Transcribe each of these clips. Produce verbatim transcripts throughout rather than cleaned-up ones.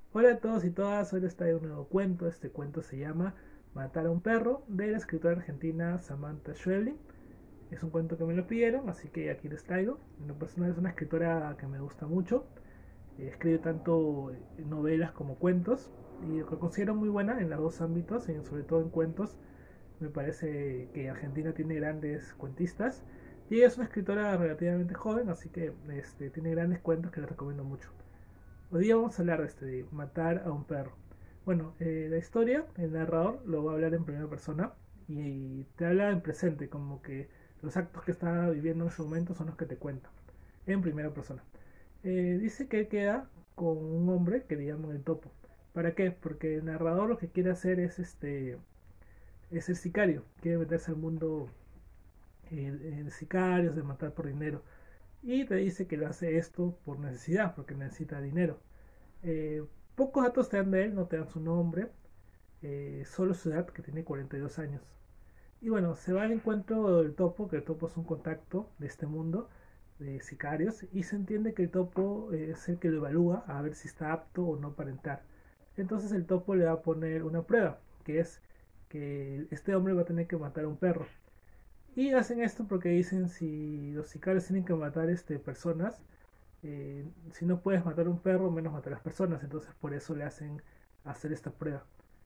Hola a todos y todas, hoy les traigo un nuevo cuento. Este cuento se llama Matar a un perro, de la escritora argentina Samantha Schweblin. Es un cuento que me lo pidieron, así que aquí les traigo. En lo personal es una escritora que me gusta mucho. Eh, escribe tanto novelas como cuentos y lo que considero muy buena en los dos ámbitos, y sobre todo en cuentos. Me parece que Argentina tiene grandes cuentistas y ella es una escritora relativamente joven, así que este, tiene grandes cuentos que les recomiendo mucho. Hoy día vamos a hablar de, este, de matar a un perro. Bueno, eh, la historia, el narrador lo va a hablar en primera persona y te habla en presente, como que los actos que está viviendo en ese momento son los que te cuentan, en primera persona. Eh, dice que él queda con un hombre que le llaman el topo. ¿Para qué? Porque el narrador lo que quiere hacer es este es ser sicario, quiere meterse al mundo eh, de sicarios, de matar por dinero. Y te dice que lo hace esto por necesidad, porque necesita dinero. Eh, Pocos datos te dan de él, no te dan su nombre, eh, solo su edad, que tiene cuarenta y dos años. Y bueno, se va al encuentro del topo, que el topo es un contacto de este mundo de sicarios, y se entiende que el topo eh, es el que lo evalúa a ver si está apto o no para entrar. Entonces el topo le va a poner una prueba, que es que este hombre va a tener que matar a un perro. Y hacen esto porque dicen si los sicarios tienen que matar este, personas, eh, si no puedes matar a un perro, menos matar a las personas. Entonces por eso le hacen hacer esta prueba.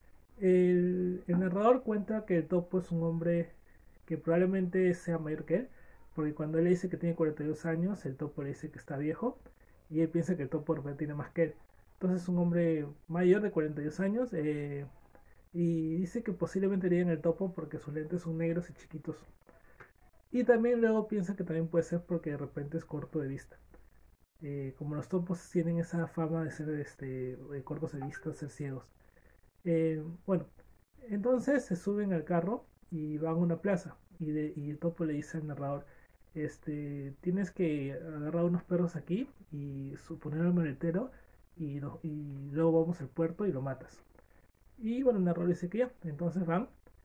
El, el narrador cuenta que el topo es un hombre que probablemente sea mayor que él, porque cuando él le dice que tiene cuarenta y dos años, el topo le dice que está viejo, y él piensa que el topo tiene más que él. Entonces es un hombre mayor de cuarenta y dos años, eh, y dice que posiblemente le digan el topo porque sus lentes son negros y chiquitos. Y también luego piensa que también puede ser porque de repente es corto de vista. Eh, como los topos tienen esa fama de ser este, de cortos de vista, ser ciegos. Eh, bueno, entonces se suben al carro y van a una plaza. Y, de, y el topo le dice al narrador, este, tienes que agarrar unos perros aquí y poner al maletero y, lo- y luego vamos al puerto y lo matas. Y bueno, el narrador dice que ya. Entonces van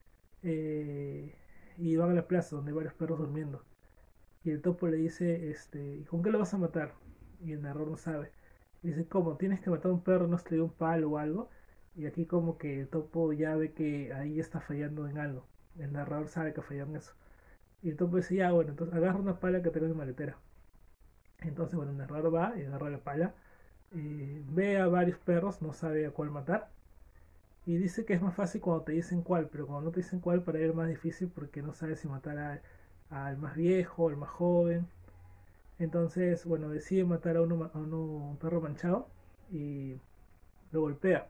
eh, y van a la plaza donde hay varios perros durmiendo. Y el topo le dice, este, ¿y con qué lo vas a matar? Y el narrador no sabe. Y dice, ¿cómo? Tienes que matar a un perro, no has traído un palo o algo. Y aquí como que el topo ya ve que ahí está fallando en algo. El narrador sabe que falló en eso. Y el topo dice, ya, bueno, entonces agarra una pala que tengo en mi maletera. Entonces, bueno, el narrador va y agarra la pala. Eh, ve a varios perros, no sabe a cuál matar. Y dice que es más fácil cuando te dicen cuál, pero cuando no te dicen cuál, para él es más difícil porque no sabe si matar a- al más viejo, al más joven. Entonces, bueno, decide matar a, uno, a uno, un perro manchado y lo golpea.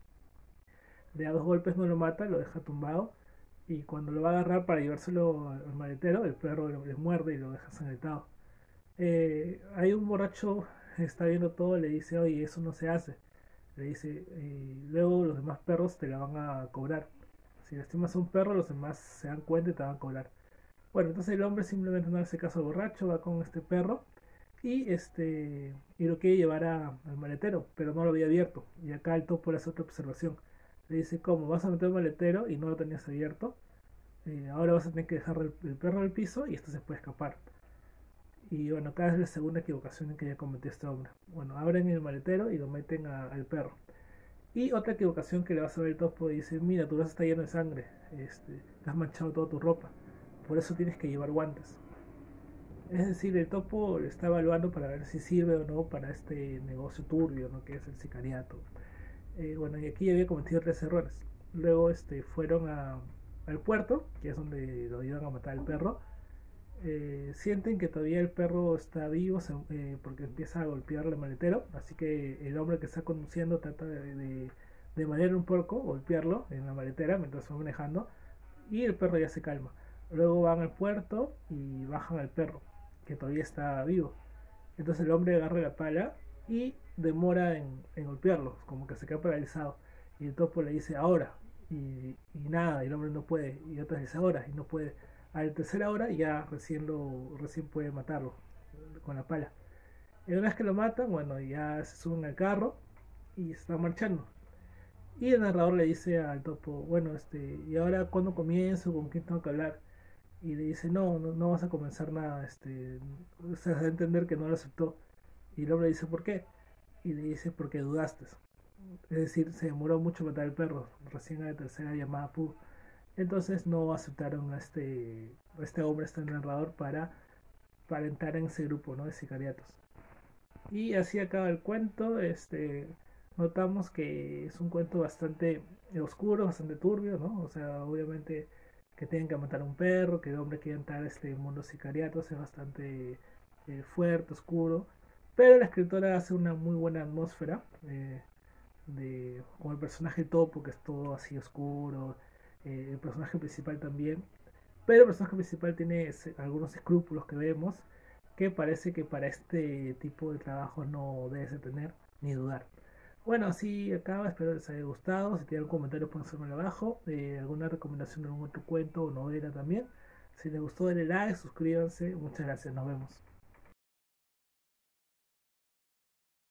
Le da dos golpes, no lo mata, lo deja tumbado. Y cuando lo va a agarrar para llevárselo al maletero, el perro le muerde y lo deja sangrentado. Eh, hay un borracho, está viendo todo, le dice, oye, eso no se hace. Le dice, eh, luego los demás perros te la van a cobrar. Si lastimas a un perro, los demás se dan cuenta y te van a cobrar. Bueno, entonces el hombre simplemente no hace caso al borracho, va con este perro y este y lo quiere llevar a- al maletero, pero no lo había abierto. Y acá el topo le hace otra observación. Le dice, ¿cómo? ¿Vas a meter el maletero y no lo tenías abierto? Eh, ahora vas a tener que dejar el, el perro en el piso y esto se puede escapar. Y bueno, acá es la segunda equivocación en que ya cometió este hombre. Bueno, abren el maletero y lo meten a- al perro. Y otra equivocación que le vas a ver el topo dice, mira, tu brazo está lleno de sangre, este, te has manchado toda tu ropa, por eso tienes que llevar guantes. Es decir, el topo está evaluando para ver si sirve o no para este negocio turbio, ¿no? Que es el sicariato. Eh, bueno, y aquí había cometido tres errores. Luego este, fueron a, al puerto, que es donde lo iban a matar al perro. Eh, sienten que todavía el perro está vivo se- eh, porque empieza a golpearle el maletero. Así que el hombre que está conduciendo trata de, de, de marear un poco, golpearlo en la maletera mientras va manejando. Y el perro ya se calma. Luego van al puerto y bajan al perro, que todavía está vivo. Entonces el hombre agarra la pala y demora en, en golpearlo, como que se queda paralizado. Y el topo le dice ahora, y, y nada, y el hombre no puede. Y otra dice ahora, y no puede. A la tercera hora ya recién, lo, recién puede matarlo con la pala. Y una vez que lo matan, bueno, ya se suben al carro y se están marchando. Y el narrador le dice al topo, bueno, este, ¿y ahora cuándo comienzo? ¿Con quién tengo que hablar? Y le dice, no, no, no vas a comenzar nada, este, o sea, se da a entender que no lo aceptó. Y el hombre dice, ¿por qué? Y le dice, porque dudaste. es decir, se demoró mucho matar al perro, recién a la tercera llamada pudo. Entonces no aceptaron a este, a este hombre, a este narrador, para, para entrar en ese grupo, ¿no?, de sicariatos. Y así acaba el cuento. Este, notamos que es un cuento bastante oscuro, bastante turbio, ¿no? O sea, obviamente que tienen que matar a un perro, que el hombre quiere entrar a este mundo sicariatos, es bastante eh, fuerte, oscuro. Pero la escritora hace una muy buena atmósfera, eh, de, con el personaje Topo, que es todo así oscuro, eh, el personaje principal también. Pero el personaje principal tiene algunos escrúpulos que vemos, que parece que para este tipo de trabajo no debes de tener ni dudar. Bueno, así acaba, espero les haya gustado. Si tienen comentarios pueden hacérmelo abajo. Eh, alguna recomendación de algún otro cuento o novela también. Si les gustó denle like, suscríbanse. Muchas gracias, nos vemos.